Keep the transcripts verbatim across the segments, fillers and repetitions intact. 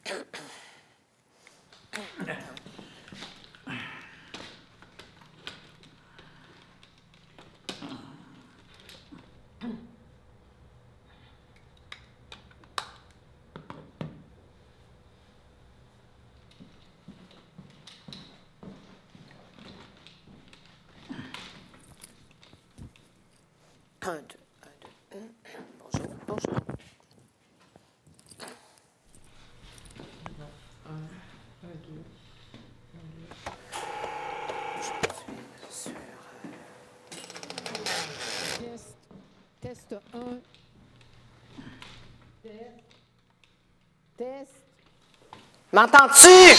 Un, deux, un, deux. Bonjour, bonjour. Un, un, deux, un, deux. Je suis sur... Test, test un. Test. Test. M'entends-tu?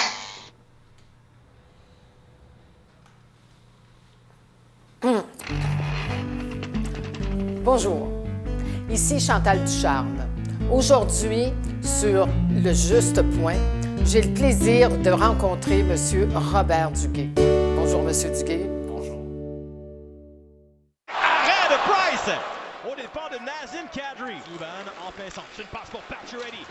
Hum. Bonjour, ici Chantal Ducharme. Aujourd'hui, sur Le Juste Point, j'ai le plaisir de rencontrer M. Robert Duguay. Bonjour, M. Duguay. Bonjour. Arrêt de Price! Au départ de Nazem Kadri. Subban en plein centre. C'est une passe pour Pacioretty.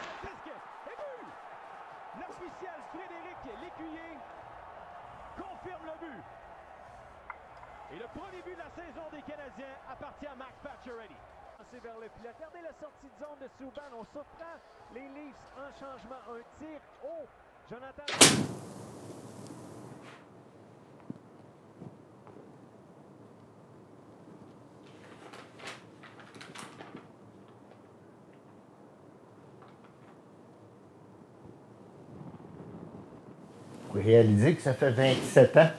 L'officiel Frédéric Lécuyer confirme le but. Et le premier but de la saison des Canadiens appartient à Max Pacioretty. C'est vers le filet. Regardez la sortie de zone de Subban. On surprend les Leafs en changement. Un tir haut. Jonathan. Vous réalisez que ça fait vingt-sept ans?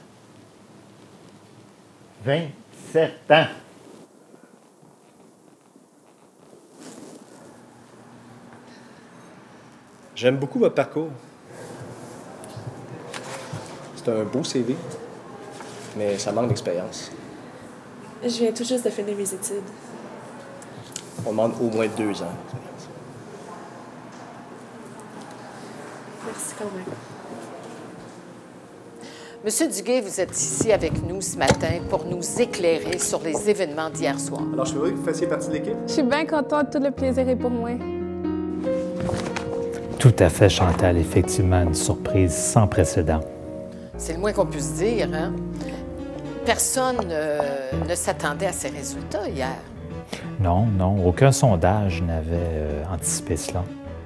vingt-sept ans! J'aime beaucoup votre parcours. C'est un beau C V, mais ça manque d'expérience. Je viens tout juste de finir mes études. On demande au moins deux ans d'expérience. Merci quand même. Monsieur Duguay, vous êtes ici avec nous ce matin pour nous éclairer sur les événements d'hier soir. Alors, je suis heureux que vous fassiez partie de l'équipe. Je suis bien contente, tout le plaisir est pour moi. Tout à fait, Chantal. Effectivement, une surprise sans précédent. C'est le moins qu'on puisse dire, hein? Personne euh, ne s'attendait à ces résultats hier. Non, non, aucun sondage n'avait euh, anticipé cela.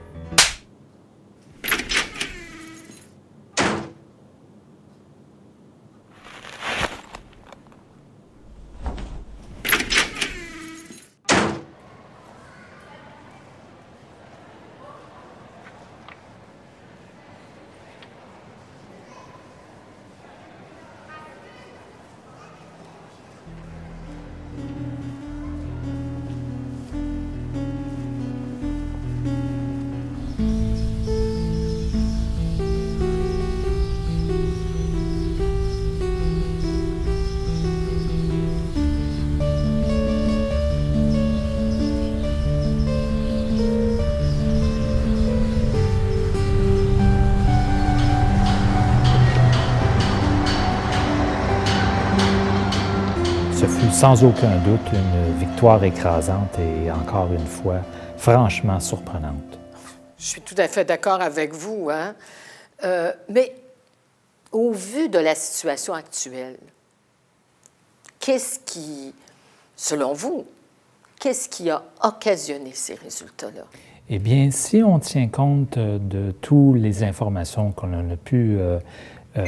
Ce fut sans aucun doute une victoire écrasante et encore une fois, franchement surprenante. Je suis tout à fait d'accord avec vous, hein? Euh, mais au vu de la situation actuelle, qu'est-ce qui, selon vous, qu'est-ce qui a occasionné ces résultats-là? Eh bien, si on tient compte de toutes les informations qu'on a pu... Euh, euh...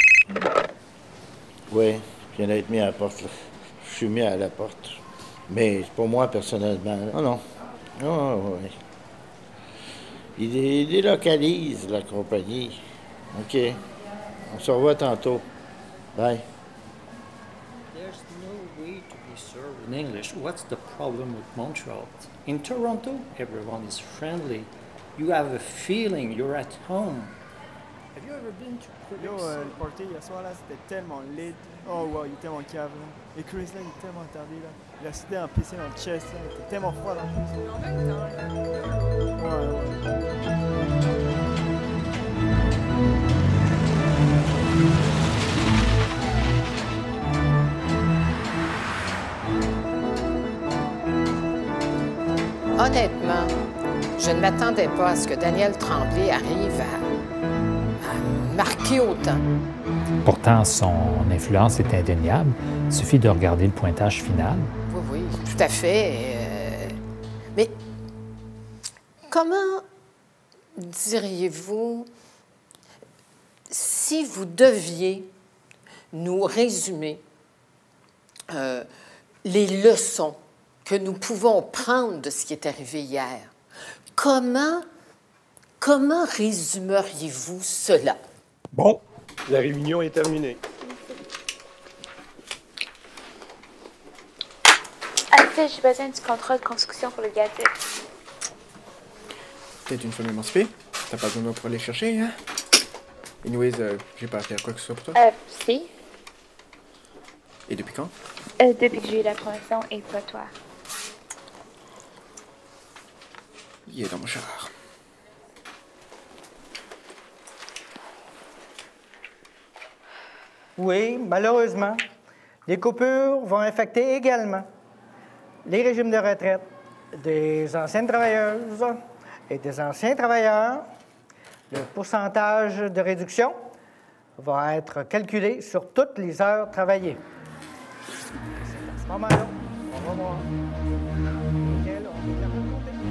Oui, je viens d'être mis à la porte, là. Je suis mis à la porte. Mais c'est pas moi, personnellement. Là. Non, non. Oh, oui. Il, il délocalise la compagnie. OK. On se revoit tantôt. Bye. There's no way to be served in English. What's the problem with Montreal? In Toronto, everyone is friendly. You have a feeling you're at home. Have you ever been to Quebec? Yo, euh, le party hier soir, là, c'était tellement lit. Oh, wow, il était tellement cave, là. Et Chris, là, il est tellement tardé, là. Il a cité en piscine dans le chest, là. Il était tellement froid, là, en plus. En même temps, là. Ouais, Honnêtement, Je ne m'attendais pas à ce que Daniel Tremblay arrive à, à marquer autant. Pourtant, son influence est indéniable. Il suffit de regarder le pointage final. Oui, oui, tout à fait. Euh, mais comment diriez-vous, si vous deviez nous résumer euh, les leçons que nous pouvons prendre de ce qui est arrivé hier, comment, comment résumeriez-vous cela? Bon, la réunion est terminée. En fait, j'ai besoin du contrat de construction pour le gazette. T'es une femme émancipée. T'as pas besoin de moi pour aller chercher, hein? Anyways, euh, j'ai pas à faire quoi que ce soit pour toi. Euh, si. Et depuis quand? Euh, depuis que j'ai eu la promotion et pas toi. Il est dans mon char. Oui, malheureusement, les coupures vont affecter également les régimes de retraite des anciennes travailleuses et des anciens travailleurs. Le pourcentage de réduction va être calculé sur toutes les heures travaillées. C'est à ce moment-là, on va voir lesquelles on est capable de compter.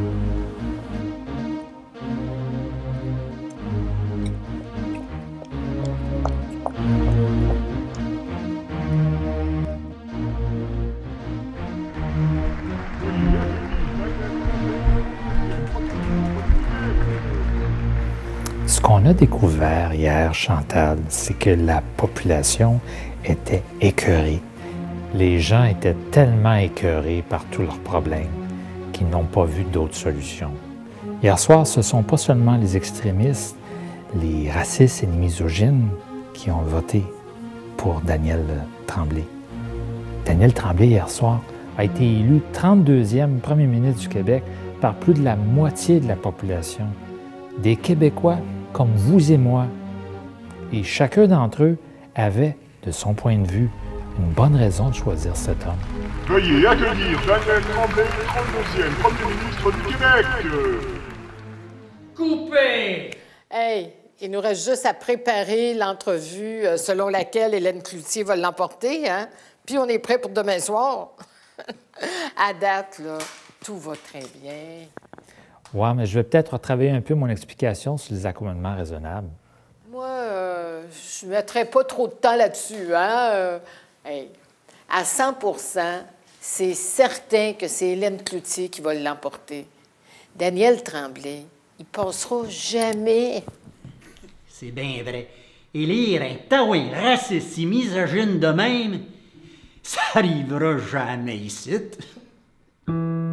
Ce qu'on a découvert hier, Chantal, c'est que la population était écœurée. Les gens étaient tellement écœurés par tous leurs problèmes qu'ils n'ont pas vu d'autres solutions. Hier soir, ce ne sont pas seulement les extrémistes, les racistes et les misogynes qui ont voté pour Daniel Tremblay. Daniel Tremblay, hier soir, a été élu trente-deuxième premier ministre du Québec par plus de la moitié de la population. Des Québécois comme vous et moi. Et chacun d'entre eux avait, de son point de vue, une bonne raison de choisir cet homme. Veuillez accueillir Daniel Tremblay, trente-deuxième premier ministre du Québec. Coupé! Hey, il nous reste juste à préparer l'entrevue selon laquelle Hélène Cloutier va l'emporter, hein? Puis on est prêt pour demain soir. À date, là, tout va très bien. Oui, mais je vais peut-être retravailler un peu mon explication sur les accommodements raisonnables. Moi, euh, je ne mettrai pas trop de temps là-dessus. Hein? Euh, hey, à cent pour cent, c'est certain que c'est Hélène Cloutier qui va l'emporter. Daniel Tremblay, il passera jamais. C'est bien vrai. Élire un taouin raciste et misogyne de même, ça arrivera jamais ici.